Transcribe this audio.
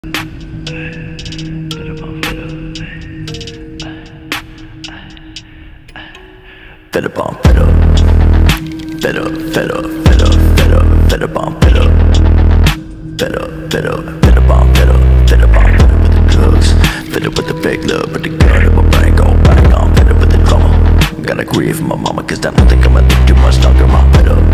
Fed up on fed up. Fed up, fed up, fed up, fed up, fed up on fed up. Fed up, fed up, fed up on fed up. Fed up on fed up with the drugs. Fed up with the fake love, with the gun in my brain going bang on. Fed up with the drama. Gotta grieve for my mama, cause I don't think I'ma live too much longer. I'm fed up.